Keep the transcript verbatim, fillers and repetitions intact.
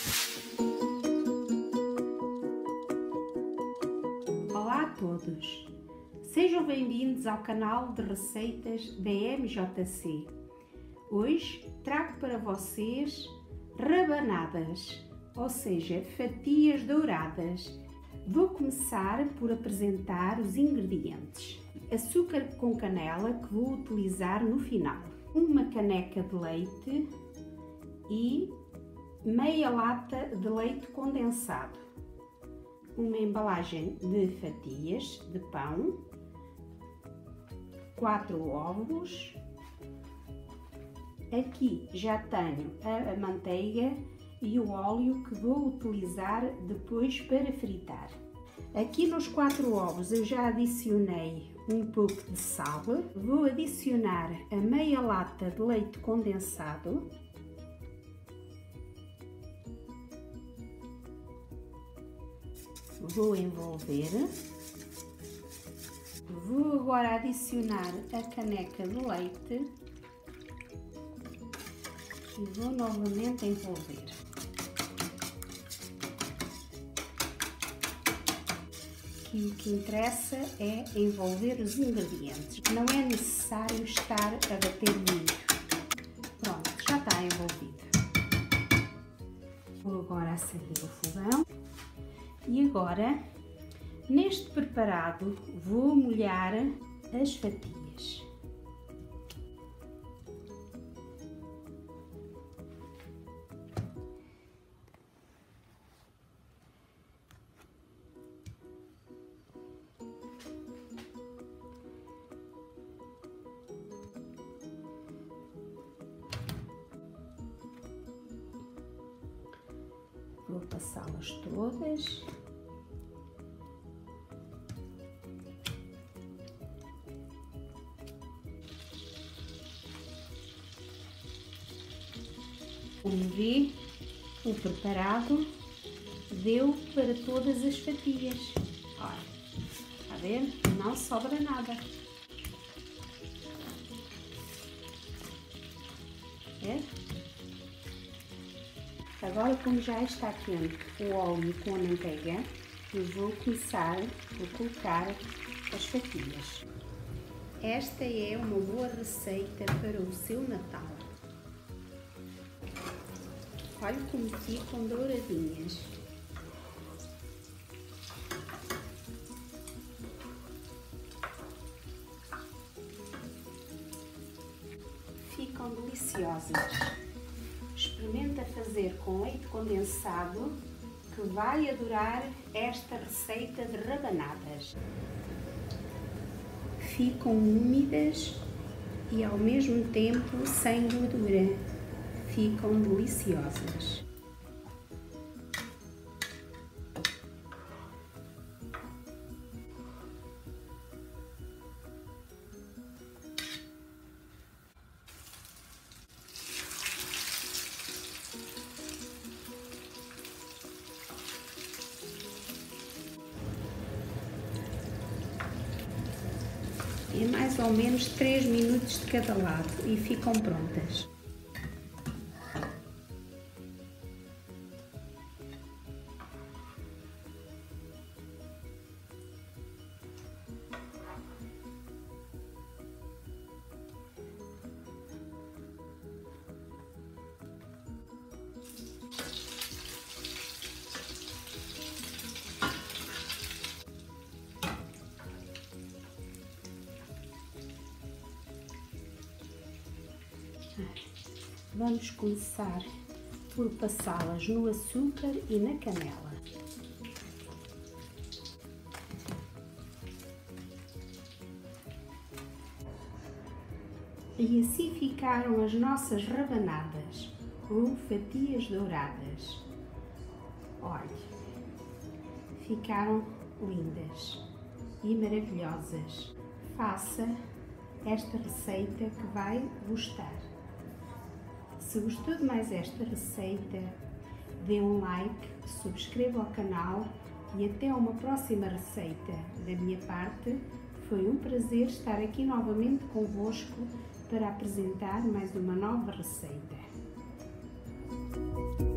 Olá a todos! Sejam bem-vindos ao canal de receitas da M J C. Hoje trago para vocês rabanadas, ou seja, fatias douradas. Vou começar por apresentar os ingredientes. Açúcar com canela que vou utilizar no final. Uma caneca de leite e meia lata de leite condensado. Uma embalagem de fatias de pão, quatro ovos. Aqui já tenho a manteiga e o óleo que vou utilizar depois para fritar. Aqui nos quatro ovos eu já adicionei um pouco de sal. Vou adicionar a meia lata de leite condensado. Vou envolver. Vou agora adicionar a caneca de leite e vou novamente envolver. E o que interessa é envolver os ingredientes. Não é necessário estar a bater muito. Pronto, já está envolvido. Vou agora acender o fogão. E agora, neste preparado, vou molhar as fatias. Vou passá-las todas. Como vê, o preparado deu para todas as fatias. Olha, está a ver? Não sobra nada. É? Agora, como já está quente o óleo com a manteiga, eu vou começar a colocar as fatias. Esta é uma boa receita para o seu Natal. Olha como ficam douradinhas. Ficam deliciosas. Experimenta fazer com leite condensado, que vai adorar esta receita de rabanadas. Ficam úmidas e ao mesmo tempo sem gordura. Ficam deliciosas. É mais ou menos três minutos de cada lado e ficam prontas. Vamos começar por passá-las no açúcar e na canela. E assim ficaram as nossas rabanadas, com fatias douradas. Olha, ficaram lindas e maravilhosas. Faça esta receita que vai gostar. Se gostou de mais esta receita, dê um like, subscreva o canal e até uma próxima receita. Da minha parte, foi um prazer estar aqui novamente convosco para apresentar mais uma nova receita.